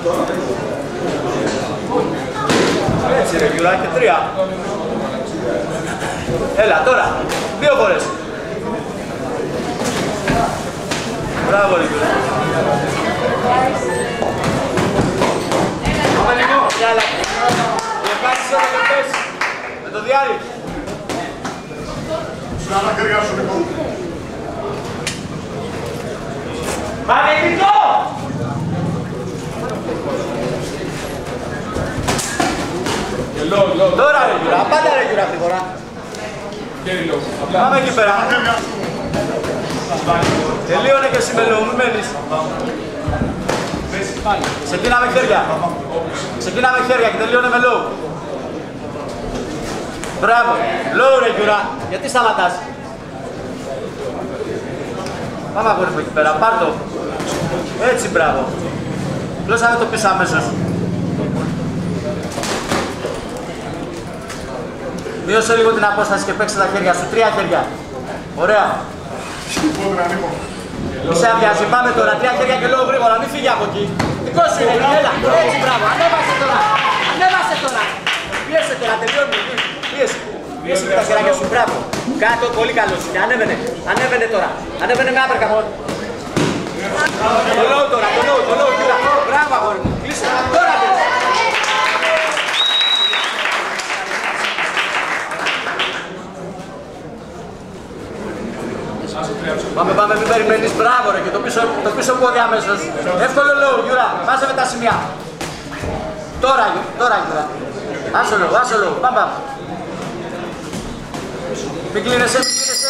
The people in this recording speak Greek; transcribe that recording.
Έτσι ρε Γιουρά, και 3. Έλα τώρα, 2 φορές. Μπράβο ρε Γιουρά. Πάμε λίγο. Έλα. Διαβάσεις όλα και πες. Με το διάρρη. Σου να χέρια σου λοιπόν. Πάμε κριτό! Τώρα ρε Γιουρά, πάντα ρε Γιουρά αυτή τη φορά. Πάμε εκεί πέρα. Τελείωνε και εσύ με λόγο, μην μένεις. Ξεκίναμε χέρια. Ξεκίναμε χέρια και τελείωνε με λόγο. Μπράβο. Λόγο ρε Γιουρά, γιατί σταματάς. Πάμε αγόρι μου εκεί πέρα, πάρ' το. Έτσι, μπράβο. Γλώσσα δεν το πεις αμέσως. Μείωσε λίγο την απόσταση και παίξε τα χέρια σου. 3 χέρια. Ωραία. Μη σε αδειάζει. Πάμε τώρα. 3 χέρια και λόγω γρήγορα. Μην φύγει από εκεί. Δικό σου είναι. Έλα. Έτσι, μπράβο. Ανέβασε τώρα. Ανέβασε τώρα. Πίεσε τώρα. Τελειώνει. Πίεσε. Πίεσε με τα χεράκια σου. Μπράβο. Κάτω. Πολύ καλό είναι. Ανέβαινε. Ανέβαινε τώρα. Ανέβαινε με άπερκα μόνο. Το λόγο τώρα. Το λόγο. Κοίτα. Μπράβο αγόρι μου. Κλείσε. Τώρα πες. Πάμε, μην περιμένεις, μπράβο ρε, και το πίσω πόδι αμέσως. Εύκολο λόγο, Γιουρά, βάζαμε τα σημεία. Τώρα, Γιουρά. Άσο λόγο, πάμε. Μην κλείνεσαι.